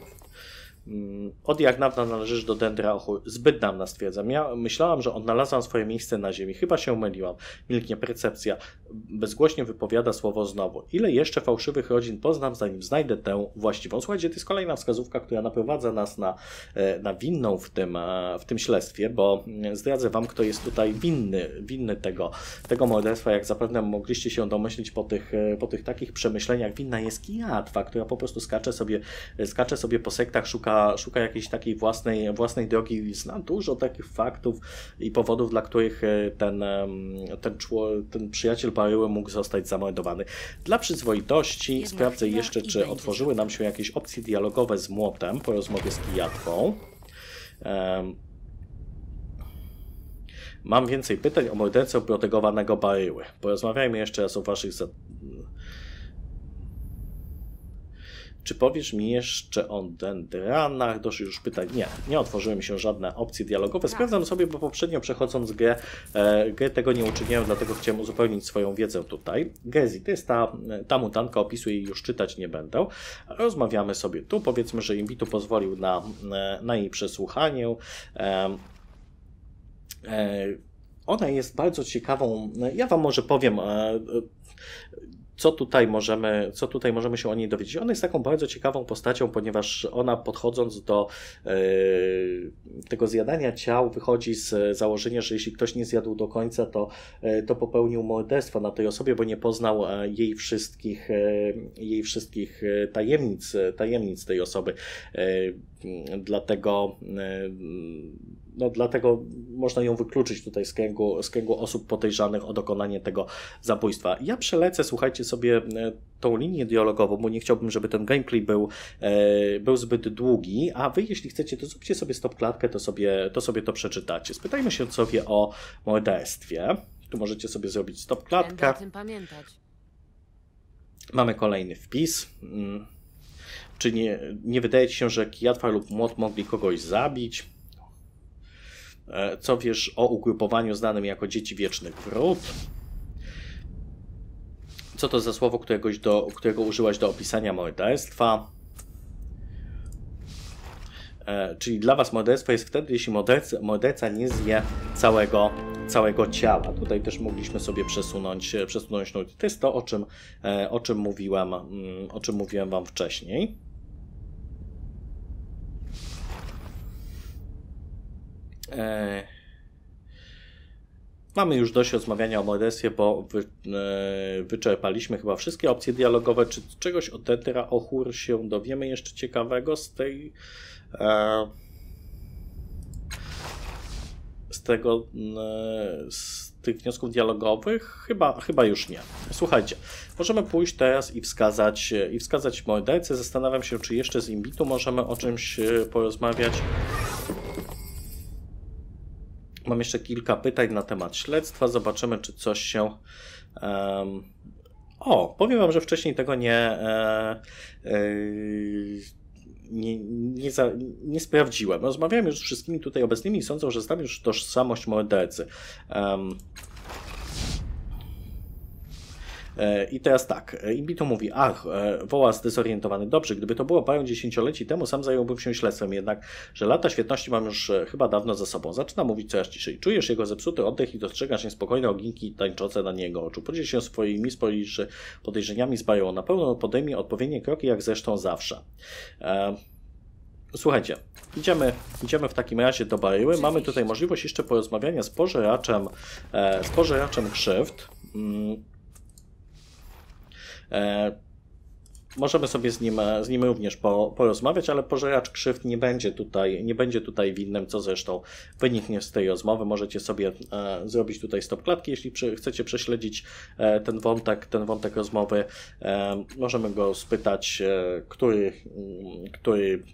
Od jak dawna należysz do Dendra Ochur? Zbyt dawna, stwierdzam. Ja myślałam, że odnalazłam swoje miejsce na ziemi. Chyba się myliłam. Milknie percepcja. Bezgłośnie wypowiada słowo znowu. Ile jeszcze fałszywych rodzin poznam, zanim znajdę tę właściwą? Słuchajcie, to jest kolejna wskazówka, która naprowadza nas na, na winną w tym, w tym śledztwie, bo zdradzę wam, kto jest tutaj winny, winny tego, tego morderstwa. Jak zapewne mogliście się domyślić po tych, po tych takich przemyśleniach, winna jest Kijatwa, która po prostu skacze sobie, skacze sobie po sektach, szuka szuka jakiejś takiej własnej, własnej drogi i zna dużo takich faktów i powodów, dla których ten, ten, ten przyjaciel Baryły mógł zostać zamordowany. Dla przyzwoitości Jedna sprawdzę jeszcze, czy otworzyły nam się jakieś opcje dialogowe z Młotem po rozmowie z Kijatwą. Um, Mam więcej pytań o mordercę protegowanego Baryły. Porozmawiajmy jeszcze raz o waszych... Za... Czy powiesz mi jeszcze o dendranach? Doszło już pytań. Nie, nie otworzyły mi się żadne opcje dialogowe. Sprawdzam sobie, bo poprzednio przechodząc grę, e, grę tego nie uczyniłem, dlatego chciałem uzupełnić swoją wiedzę tutaj. Gezi, to jest ta, ta mutantka, opisuję jej, już czytać nie będę. Rozmawiamy sobie tu. Powiedzmy, że Imbitu pozwolił na, na jej przesłuchanie. E, e, ona jest bardzo ciekawą. Ja wam może powiem... E, Co tutaj, możemy, co tutaj możemy się o niej dowiedzieć? Ona jest taką bardzo ciekawą postacią, ponieważ ona podchodząc do e, tego zjadania ciał wychodzi z założenia, że jeśli ktoś nie zjadł do końca, to, e, to popełnił morderstwo na tej osobie, bo nie poznał e, jej wszystkich, e, jej wszystkich tajemnic, tajemnic tej osoby. E, dlatego e, No, dlatego można ją wykluczyć tutaj z kręgu, z kręgu osób podejrzanych o dokonanie tego zabójstwa. Ja przelecę, słuchajcie, sobie tą linię dialogową, bo nie chciałbym, żeby ten gameplay był, e, był zbyt długi, a wy, jeśli chcecie, to zróbcie sobie stopklatkę, to sobie, to sobie to przeczytacie. Spytajmy się sobie o morderstwie. Tu możecie sobie zrobić stopklatkę. Będę o tym pamiętać. Mamy kolejny wpis. Czy nie, nie wydaje ci się, że Kijatwa lub Młot mogli kogoś zabić? Co wiesz o ugrupowaniu znanym jako Dzieci Wiecznych Wrót? Co to za słowo, któregoś do, którego użyłaś do opisania morderstwa? E, czyli dla was morderstwo jest wtedy, jeśli morderca, morderca nie zje całego, całego ciała. Tutaj też mogliśmy sobie przesunąć, przesunąć nut. To jest to, o czym, e, o czym mówiłam, mm, o czym mówiłem wam wcześniej. E, mamy już dość rozmawiania o morderstwie, bo wy, e, wyczerpaliśmy chyba wszystkie opcje dialogowe. Czy czegoś od Dendra Ochur się dowiemy jeszcze ciekawego z tej e, z tego e, z tych wniosków dialogowych? Chyba, chyba już nie. Słuchajcie, możemy pójść teraz i wskazać, i wskazać mordercę. Zastanawiam się, czy jeszcze z Imbitu możemy o czymś porozmawiać. Mam jeszcze kilka pytań na temat śledztwa. Zobaczymy, czy coś się... Um... O, powiem wam, że wcześniej tego nie... E, e, nie, nie, za, nie sprawdziłem. Rozmawiałem już z wszystkimi tutaj obecnymi i sądzą, że znam już tożsamość mordercy. Um, I teraz tak, Imbitu mówi, ach, woła zdezorientowany, dobrze, gdyby to było parę dziesięcioleci temu, sam zająłbym się śledztwem, jednak, że lata świetności mam już chyba dawno za sobą. Zaczyna mówić coraz ciszej. Czujesz jego zepsuty oddech i dostrzegasz niespokojne oginki tańczące na jego oczu. Podziel się swoimi podejrzeniami z Baryłą. Na pewno podejmie odpowiednie kroki, jak zresztą zawsze. E Słuchajcie, idziemy, idziemy w takim razie do Baryły. Mamy tutaj możliwość jeszcze porozmawiania z pożeraczem, e, z pożeraczem krzywd. Mm. możemy sobie z nim, z nim również po, porozmawiać, ale pożeracz krzywd nie będzie tutaj, nie będzie tutaj winnym, co zresztą wyniknie z tej rozmowy. Możecie sobie e, zrobić tutaj stop klatki, jeśli przy, chcecie prześledzić e, ten wątek, ten wątek rozmowy. E, możemy go spytać, e, który, który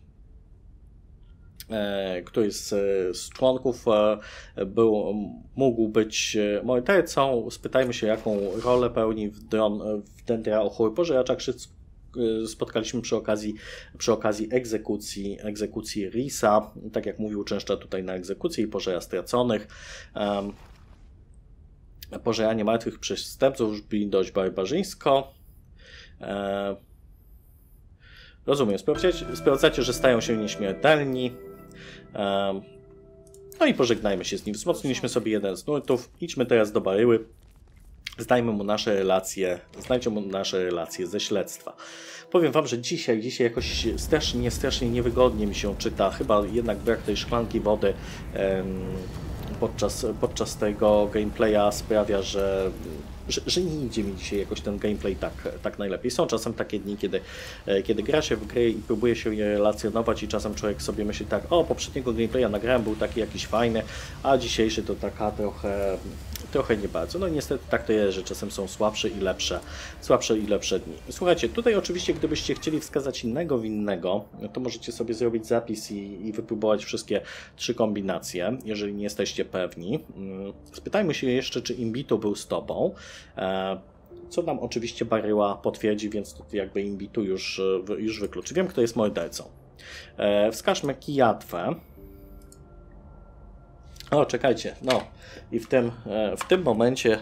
Któryś z, z członków był, mógł być mordercą. Spytajmy się, jaką rolę pełni w, dron, w Dendra Ohur, pożeracza krzywd. Spotkaliśmy przy okazji, przy okazji egzekucji, egzekucji Risa. Tak jak mówił, często tutaj na egzekucji i pożera straconych. Um, pożeranie martwych przestępców brzmi dość barbarzyńsko. Um, rozumiem, sprawdzacie, sprawdzacie, że stają się nieśmiertelni. Um, no i pożegnajmy się z nim. Wzmocniliśmy sobie jeden z nurtów. Idźmy teraz do Baryły. Znajmy mu nasze relacje, znajdźmy mu nasze relacje ze śledztwa. Powiem wam, że dzisiaj, dzisiaj jakoś strasznie, strasznie niewygodnie mi się czyta. Chyba jednak brak tej szklanki wody em, podczas, podczas tego gameplaya sprawia, że, że, że nie idzie mi dzisiaj jakoś ten gameplay tak, tak najlepiej. Są czasem takie dni, kiedy, kiedy gra się w gry i próbuje się je relacjonować i czasem człowiek sobie myśli tak, o, poprzedniego gameplaya nagrałem, był taki jakiś fajny, a dzisiejszy to taka trochę... Trochę nie bardzo. No niestety tak to jest, że czasem są słabsze i lepsze, słabsze i lepsze dni. Słuchajcie, tutaj oczywiście gdybyście chcieli wskazać innego winnego, to możecie sobie zrobić zapis i, i wypróbować wszystkie trzy kombinacje, jeżeli nie jesteście pewni. Spytajmy się jeszcze, czy Imbitu był z tobą, co nam oczywiście Baryła potwierdzi, więc tutaj jakby Imbitu już, już wykluczy. Wiem, kto jest mordercą. Wskażmy Kijatwę. O, czekajcie, no i w tym, w tym momencie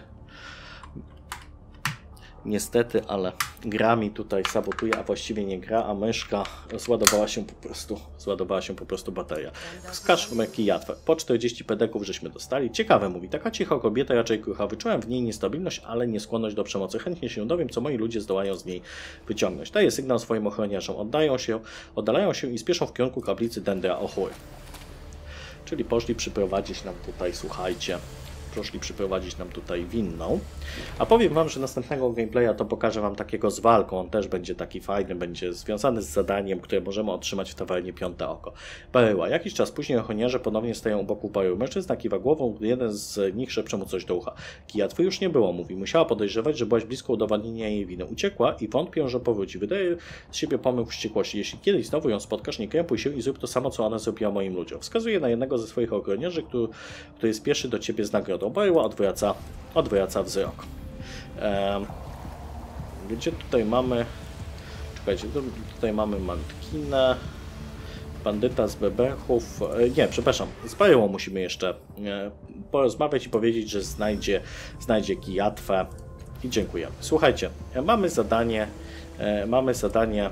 niestety, ale gra mi tutaj sabotuje, a właściwie nie gra, a myszka zładowała się po prostu, zładowała się po prostu bateria. Wskażmy Kijatwę. Po czterdzieści pedeków żeśmy dostali. Ciekawe, mówi, taka cicha kobieta, raczej krucha. Wyczułem w niej niestabilność, ale nie skłonność do przemocy. Chętnie się dowiem, co moi ludzie zdołają z niej wyciągnąć. Daje sygnał swoim ochroniarzom. Oddają się, oddalają się i spieszą w kierunku kaplicy Dendra Ohur. Czyli poszli przyprowadzić nam tutaj, słuchajcie, poszli przyprowadzić nam tutaj winną. A powiem wam, że następnego gameplaya to pokażę wam takiego z walką. On też będzie taki fajny, będzie związany z zadaniem, które możemy otrzymać w tawernie Piąte Oko. Baryła. Jakiś czas później ochroniarze ponownie stają u boku Baryły. Mężczyzna kiwa głową, gdy jeden z nich szepcze mu coś do ucha. Kijatwy już nie było, mówi. Musiała podejrzewać, że byłaś blisko udowodnienia jej winy. Uciekła i wątpię, że powróci. Wydaje z siebie pomył wściekłości. Jeśli kiedyś znowu ją spotkasz, nie krępuj się i zrób to samo, co ona zrobiła moim ludziom. Wskazuje na jednego ze swoich ochroniarzy, który, który spieszy do ciebie z nagrodą. Baryła odwraca, odwraca wzrok. Ehm, gdzie tutaj mamy... Czekajcie, tutaj mamy Mantkinę, bandyta z Beberchów. E, nie, przepraszam, z Baryłą musimy jeszcze e, porozmawiać i powiedzieć, że znajdzie, znajdzie Kijatwę i dziękujemy. Słuchajcie, e, mamy zadanie, e, mamy zadanie,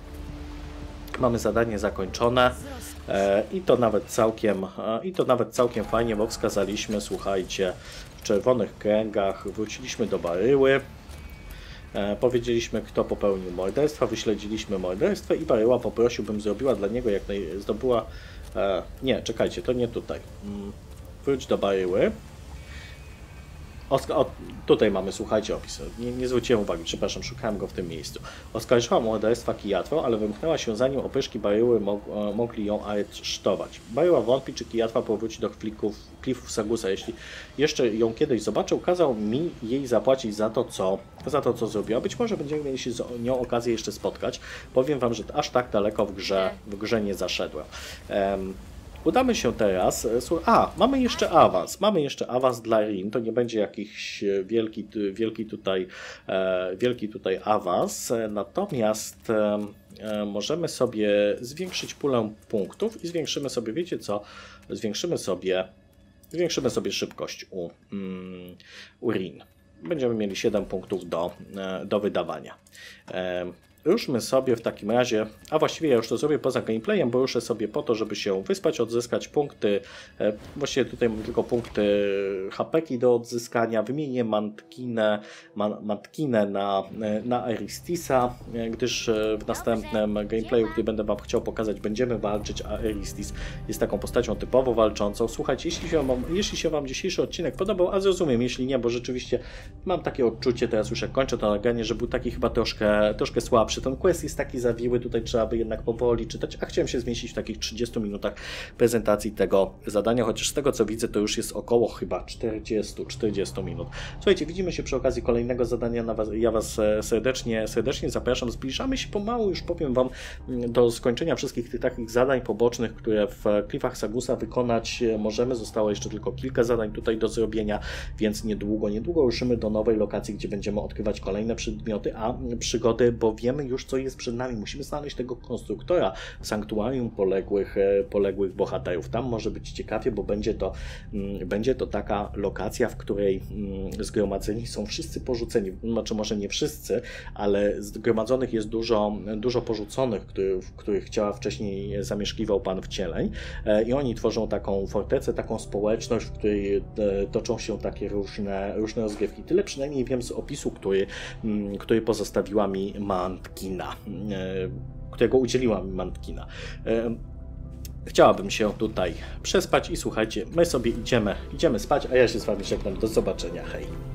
mamy zadanie zakończone. I to nawet całkiem, i to nawet całkiem fajnie, bo wskazaliśmy, słuchajcie, w czerwonych kręgach, wróciliśmy do Baryły, powiedzieliśmy, kto popełnił morderstwa, wyśledziliśmy morderstwo i Baryła poprosił, bym zrobiła dla niego, jak naj... zdobyła... Nie, czekajcie, to nie tutaj. Wróć do Baryły. Oska o, tutaj mamy, słuchajcie, opis. Nie, nie zwróciłem uwagi, przepraszam, szukałem go w tym miejscu. Oskarżyła morderstwa Kijatwę, ale wymknęła się zanim opryszki Baryły mog mogli ją aresztować. Baryła wątpi, czy Kijatwa powróci do klików, klifów Sagusa. Jeśli jeszcze ją kiedyś zobaczył, kazał mi jej zapłacić za to, co, za to, co zrobiła. Być może będziemy mieli się z nią okazję jeszcze spotkać. Powiem wam, że aż tak daleko w grze, w grze nie zaszedłem. Um, Udamy się teraz. A, mamy jeszcze awans. Mamy jeszcze awans dla Rin. To nie będzie jakiś wielki, wielki, tutaj, wielki tutaj awans. Natomiast możemy sobie zwiększyć pulę punktów i zwiększymy sobie, wiecie co? Zwiększymy sobie, zwiększymy sobie szybkość u, u Rin. Będziemy mieli siedem punktów do, do wydawania. Ruszmy sobie w takim razie, a właściwie ja już to zrobię poza gameplayem, bo ruszę sobie po to, żeby się wyspać, odzyskać punkty. Właściwie tutaj mam tylko punkty hapeki do odzyskania. Wymienię Mantkinę, Mantkinę na, na Aristisa, gdyż w następnym gameplayu, który będę wam chciał pokazać, będziemy walczyć, a Aristis jest taką postacią typowo walczącą. Słuchajcie, jeśli się wam, jeśli się wam dzisiejszy odcinek podobał, a zrozumiem, jeśli nie, bo rzeczywiście mam takie odczucie, teraz już jak kończę to nagranie, że był taki chyba troszkę, troszkę słabszy zawsze ten quest jest taki zawiły, tutaj trzeba by jednak powoli czytać, a chciałem się zmieścić w takich trzydziestu minutach prezentacji tego zadania, chociaż z tego co widzę to już jest około chyba czterdziestu czterdziestu minut. Słuchajcie, widzimy się przy okazji kolejnego zadania, na was, ja Was serdecznie, serdecznie zapraszam, zbliżamy się pomału, już powiem Wam, do skończenia wszystkich tych takich zadań pobocznych, które w Klifach Sagusa wykonać możemy. Zostało jeszcze tylko kilka zadań tutaj do zrobienia, więc niedługo, niedługo ruszymy do nowej lokacji, gdzie będziemy odkrywać kolejne przedmioty, a przygody, bo wiemy już co jest przed nami. Musimy znaleźć tego konstruktora sanktuarium poległych, poległych bohaterów. Tam może być ciekawie, bo będzie to, będzie to taka lokacja, w której zgromadzeni są wszyscy porzuceni. Znaczy może nie wszyscy, ale zgromadzonych jest dużo, dużo porzuconych, który, w których ciała wcześniej zamieszkiwał Pan Wcieleń, i oni tworzą taką fortecę, taką społeczność, w której toczą się takie różne, różne rozgrywki. Tyle przynajmniej wiem z opisu, który, który pozostawiła mi Mantkina, którego udzieliła mi Mantkina. Chciałabym się tutaj przespać i słuchajcie, my sobie idziemy, idziemy spać, a ja się z Wami żegnam. Do zobaczenia, hej!